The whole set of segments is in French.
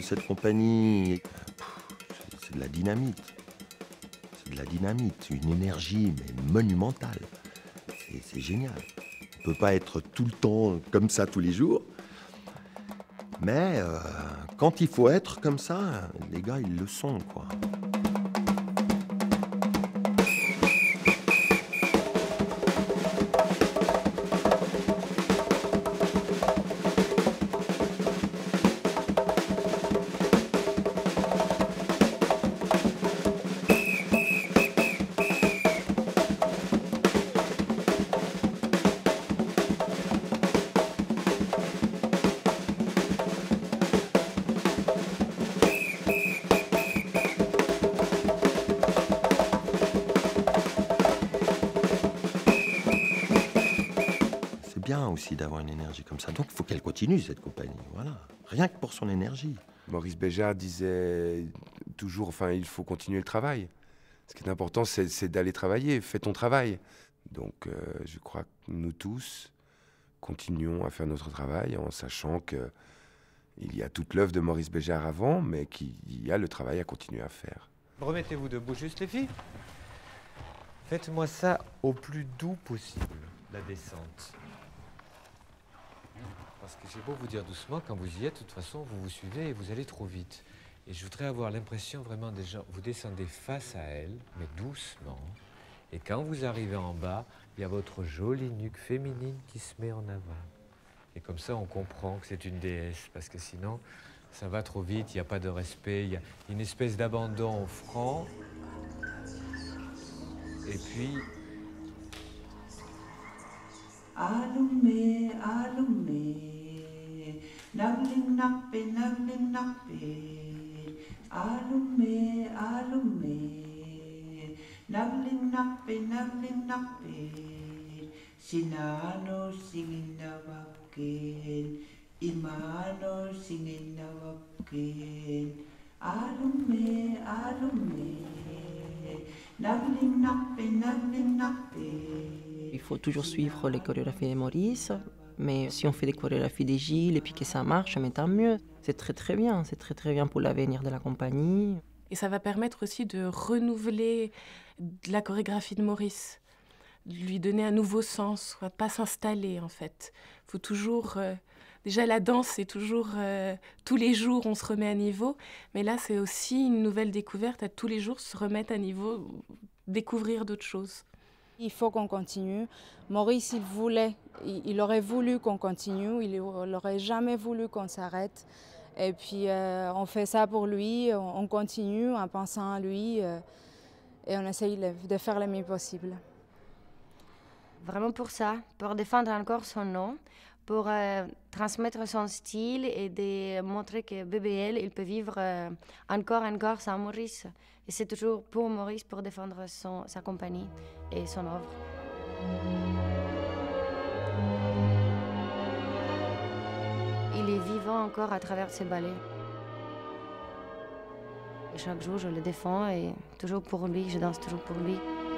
cette compagnie, c'est de la dynamite. C'est de la dynamite, une énergie mais monumentale. C'est génial. On ne peut pas être tout le temps comme ça tous les jours. Mais quand il faut être comme ça, les gars, ils le sont, quoi. Bien aussi d'avoir une énergie comme ça. Donc il faut qu'elle continue, cette compagnie. Voilà. Rien que pour son énergie. Maurice Béjart disait toujours, enfin, il faut continuer le travail. Ce qui est important, c'est d'aller travailler. Fais ton travail. Donc, je crois que nous tous continuons à faire notre travail en sachant que il y a toute l'œuvre de Maurice Béjart avant, mais qu'il y a le travail à continuer à faire. Remettez-vous debout, juste les filles. Faites-moi ça au plus doux possible, la descente. Parce que j'ai beau vous dire doucement, quand vous y êtes, de toute façon, vous vous suivez et vous allez trop vite. Et je voudrais avoir l'impression vraiment déjà, vous descendez face à elle, mais doucement. Et quand vous arrivez en bas, il y a votre jolie nuque féminine qui se met en avant. Et comme ça, on comprend que c'est une déesse, parce que sinon, ça va trop vite, il n'y a pas de respect, il y a une espèce d'abandon franc. Et puis... Alume, alume, nagling nappe, alume, alume, nagling nappe, sinano singin na wapken, imano singin na wapken, alume, alume, nagling nappe. Il faut toujours suivre les chorégraphies de Maurice, mais si on fait des chorégraphies des Gilles et puis que ça marche, mais tant mieux. C'est très bien, c'est très bien pour l'avenir de la compagnie. Et ça va permettre aussi de renouveler la chorégraphie de Maurice, de lui donner un nouveau sens, pas s'installer en fait. Il faut toujours... déjà la danse, c'est toujours... tous les jours, on se remet à niveau, mais là c'est aussi une nouvelle découverte, à tous les jours se remettre à niveau, découvrir d'autres choses. Il faut qu'on continue. Maurice, il aurait voulu qu'on continue, il n'aurait jamais voulu qu'on s'arrête. Et puis on fait ça pour lui, on continue en pensant à lui et on essaye de faire le mieux possible. Vraiment pour ça, pour défendre encore son nom, pour transmettre son style et de montrer que BBL, il peut vivre encore sans Maurice. Et c'est toujours pour Maurice, pour défendre sa compagnie et son œuvre. Il est vivant encore à travers ses ballets. Et chaque jour, je le défends et toujours pour lui, je danse toujours pour lui.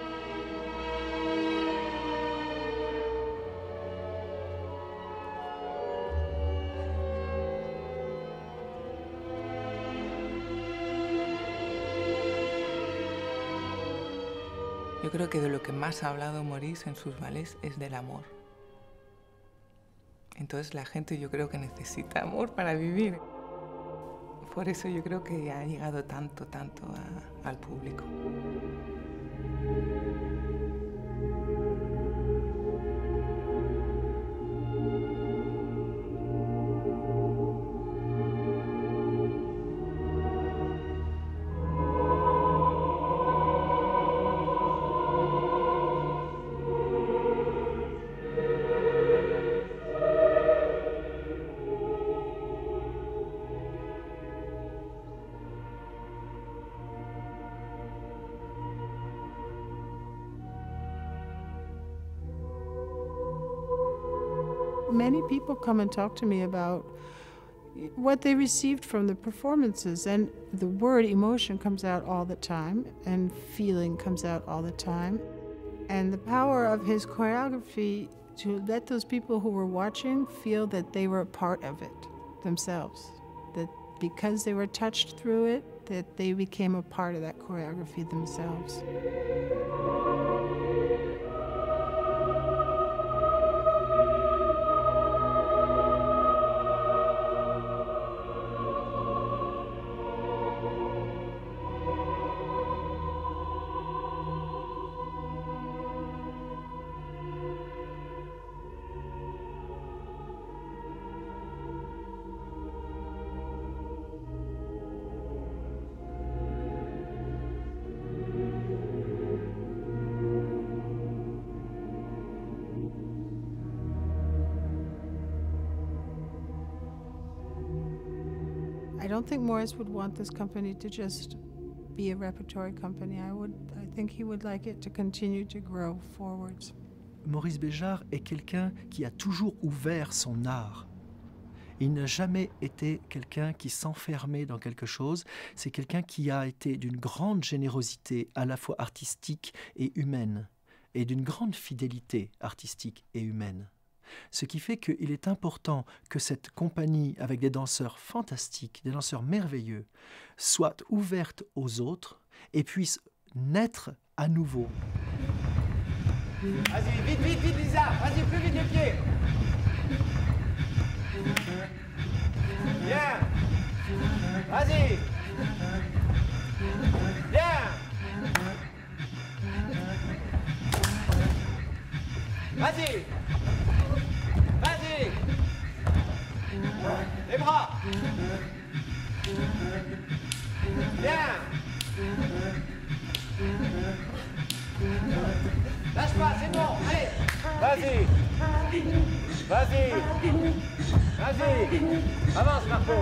Yo creo que de lo que más ha hablado Maurice en sus ballets es del amor. Entonces la gente yo creo que necesita amor para vivir. Por eso yo creo que ha llegado tanto al público. Many people come and talk to me about what they received from the performances, and the word emotion comes out all the time, and feeling comes out all the time. And the power of his choreography to let those people who were watching feel that they were a part of it themselves, that because they were touched through it, that they became a part of that choreography themselves. I don't think Maurice would want this company to just be a repertory company. I think he would like it to continue to grow forwards. Maurice Béjart est quelqu'un qui a toujours ouvert son art. Il n'a jamais été quelqu'un qui s'enfermait dans quelque chose. C'est quelqu'un qui a été d'une grande générosité à la fois artistique et humaine, et d'une grande fidélité artistique et humaine. Ce qui fait qu'il est important que cette compagnie, avec des danseurs fantastiques, des danseurs merveilleux, soit ouverte aux autres et puisse naître à nouveau. Vas-y, vite, vite, vite, Lisa. Vas-y, plus vite les pieds. Bien. Vas-y. Bien. Vas-y. Vas-y. Les bras. Bien. Lâche pas, c'est bon, allez. Vas-y. Vas-y. Vas-y. Avance, Marco.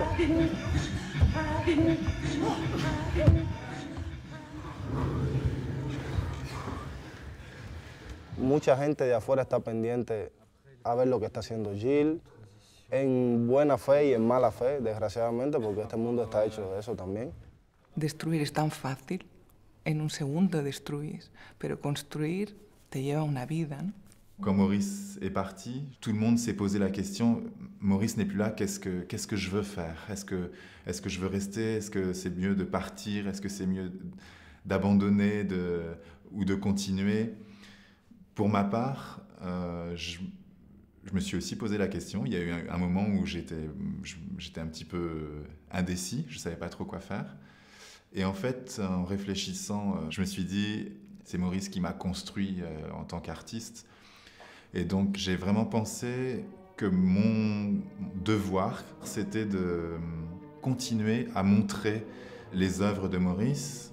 Mucha gente de afuera está pendiente a ver lo que está haciendo Gilles, en buena fe y en mala fe, desgraciadamente, porque este mundo está hecho de eso también. Destruir es tan fácil, en un segundo destruyes, pero construir te lleva una vida, ¿no? Quand Maurice est parti, tout le monde s'est posé la question, Maurice n'est plus là, qu'est-ce que je veux faire? Est-ce que je veux rester? Est-ce que c'est mieux de partir? Est-ce que c'est mieux d'abandonner ou de continuer? Pour ma part, je me suis aussi posé la question. Il y a eu un moment où j'étais un petit peu indécis, je ne savais pas trop quoi faire. Et en fait, en réfléchissant, je me suis dit, c'est Maurice qui m'a construit en tant qu'artiste. Et donc, j'ai vraiment pensé que mon devoir, c'était de continuer à montrer les œuvres de Maurice.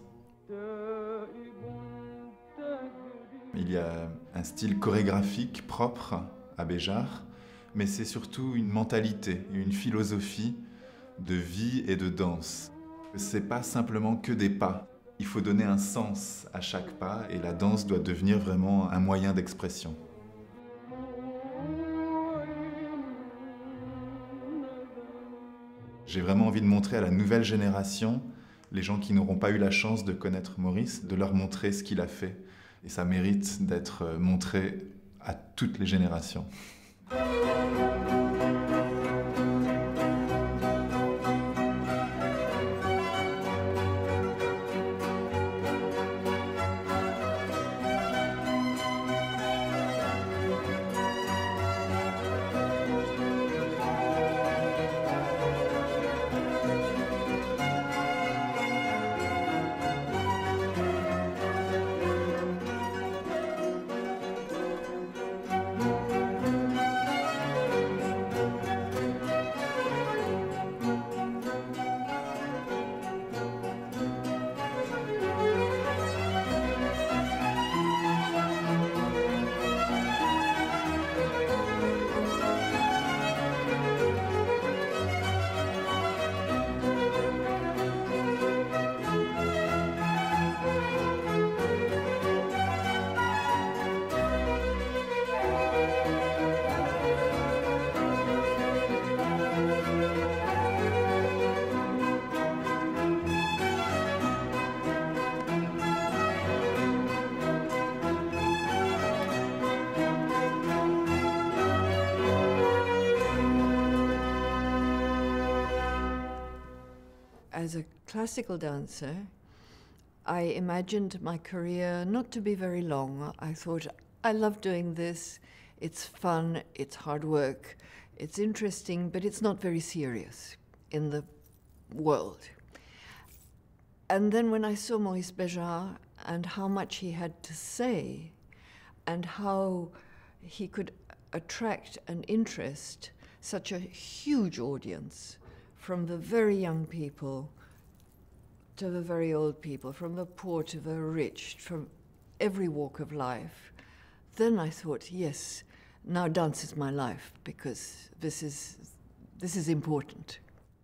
Il y a un style chorégraphique propre à Béjart, mais c'est surtout une mentalité, une philosophie de vie et de danse. C'est pas simplement que des pas. Il faut donner un sens à chaque pas et la danse doit devenir vraiment un moyen d'expression. J'ai vraiment envie de montrer à la nouvelle génération, les gens qui n'auront pas eu la chance de connaître Maurice, de leur montrer ce qu'il a fait. Et ça mérite d'être montré à toutes les générations. As a classical dancer, I imagined my career not to be very long. I thought, I love doing this, it's fun, it's hard work, it's interesting, but it's not very serious in the world. And then when I saw Maurice Béjart and how much he had to say and how he could attract and interest such a huge audience, from the very young people to the very old people, from the poor to the rich, from every walk of life, then I thought, yes, now dance is my life, because this is important.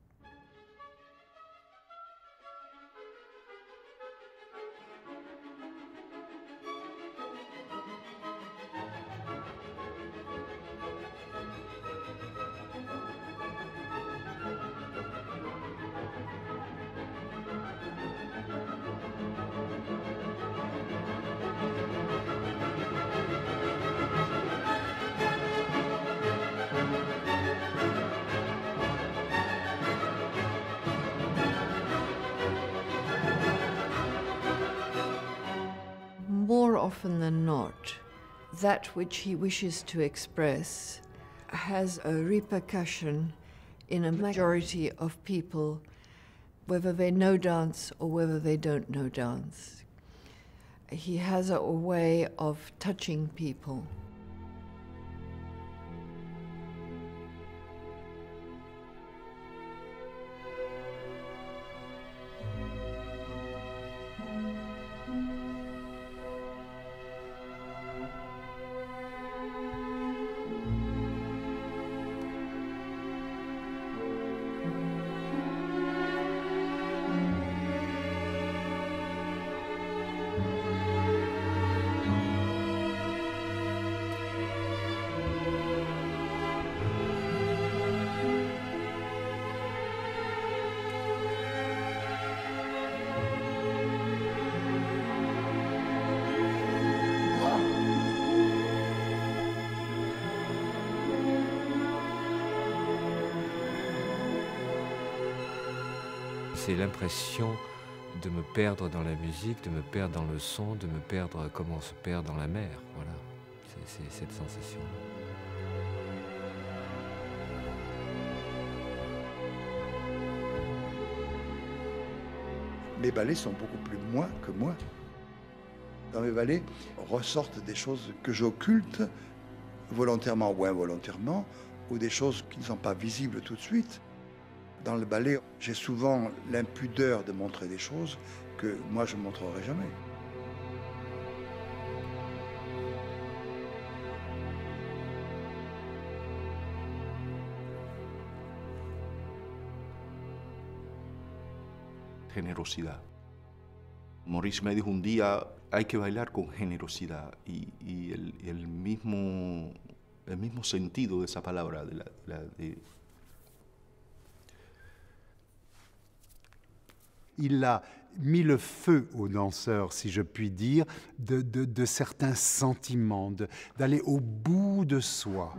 More often than not, that which he wishes to express has a repercussion in a majority of people, whether they know dance or whether they don't know dance. He has a way of touching people. C'est l'impression de me perdre dans la musique, de me perdre dans le son, de me perdre comme on se perd dans la mer. Voilà, c'est cette sensation. Mes ballets sont beaucoup plus moi que moi. Dans mes ballets ressortent des choses que j'occulte, volontairement ou involontairement, ou des choses qui ne sont pas visibles tout de suite. Dans le ballet, j'ai souvent l'impudeur de montrer des choses que moi je ne montrerai jamais. Generosidad. Maurice me dijo un día, hay que bailar con generosidad, y el mismo sentido de esa palabra, Il a mis le feu aux danseurs, si je puis dire, de certains sentiments, d'aller au bout de soi.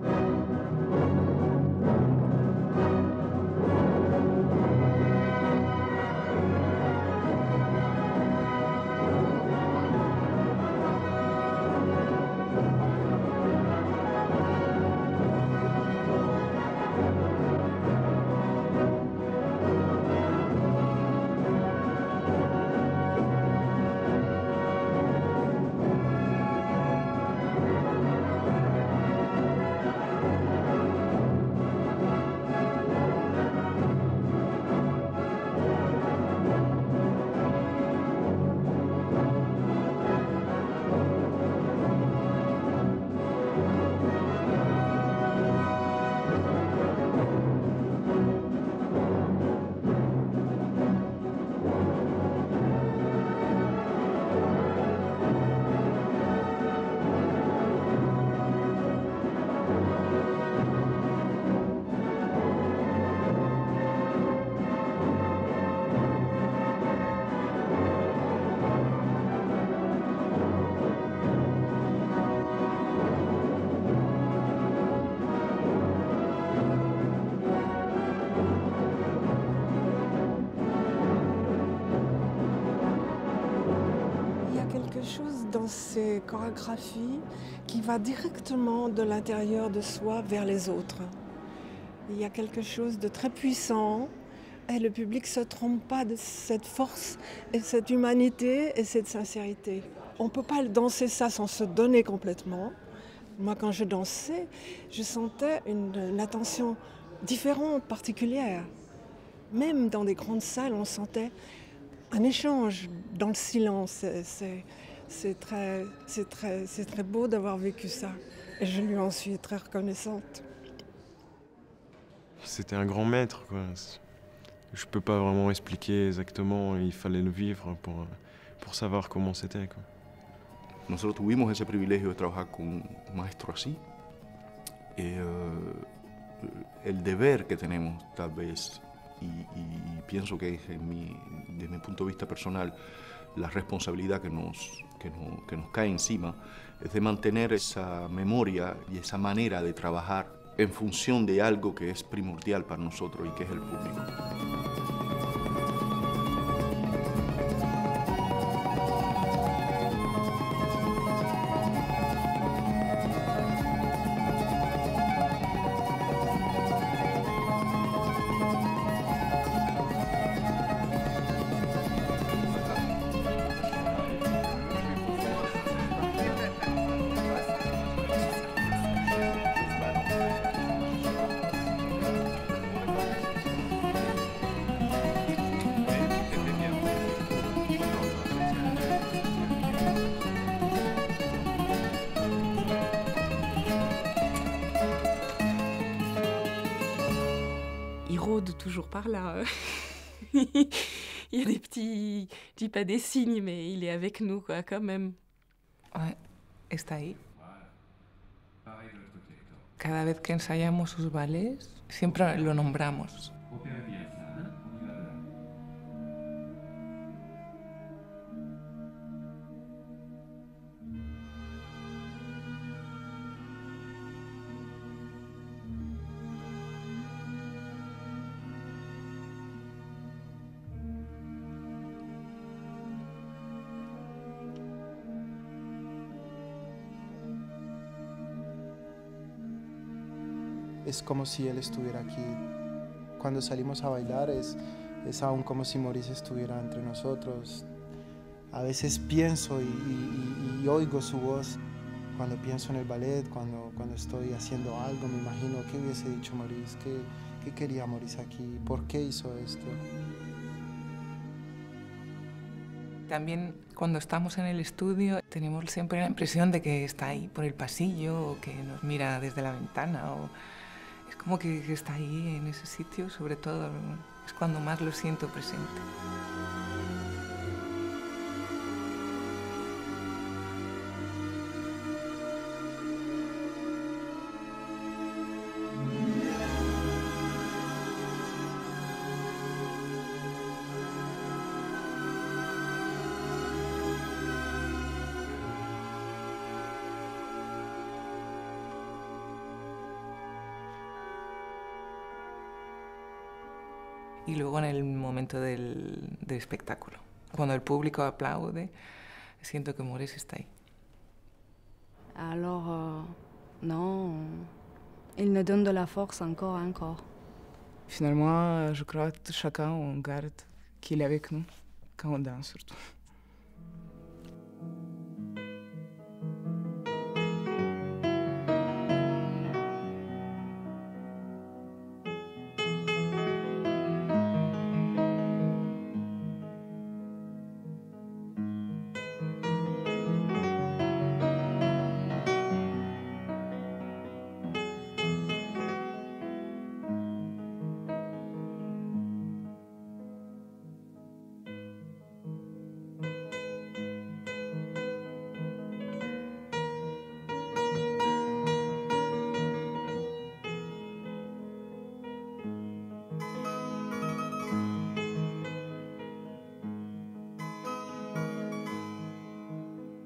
dans ces chorégraphies qui va directement de l'intérieur de soi vers les autres. Il y a quelque chose de très puissant et le public ne se trompe pas de cette force et cette humanité et cette sincérité. On ne peut pas danser ça sans se donner complètement. Moi, quand je dansais, je sentais une attention différente, particulière. Même dans des grandes salles, on sentait un échange dans le silence. C'est très beau d'avoir vécu ça. Et je lui en suis très reconnaissante. C'était un grand maître, quoi. Je peux pas vraiment expliquer exactement, il fallait le vivre pour savoir comment c'était, quoi. Nosotros tuvimos ese privilegio de trabajar con un maestro así. El deber que tenemos, tal vez, y pienso que desde mi punto de vista personal, la responsabilidad que nos cae encima es de mantener esa memoria y esa manera de trabajar en función de algo que es primordial para nosotros y que es el público. Il rôde toujours par là. Il y a des petits, je dis pas des signes, mais il est avec nous, quoi, quand même. Ouais, está ahí. Cada vez que ensayamos sus ballets, siempre lo nombramos. Es como si él estuviera aquí. Cuando salimos a bailar es aún como si Maurice estuviera entre nosotros. A veces pienso y oigo su voz. Cuando pienso en el ballet, cuando estoy haciendo algo, me imagino qué hubiese dicho Maurice, qué quería Maurice aquí, por qué hizo esto. También cuando estamos en el estudio tenemos siempre la impresión de que está ahí por el pasillo o que nos mira desde la ventana. Es como que está ahí en ese sitio, sobre todo es cuando más lo siento presente. Y luego en el momento del espectáculo, cuando el público aplaude, siento que Maurice está ahí. Alors, non, il nous donne de la force encore. Finalement, je crois que chacun on garde qu'il est avec nous, quand on danse surtout.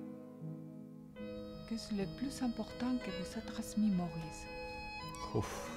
Qu'est-ce le plus important que vous a transmis Maurice? Ouf.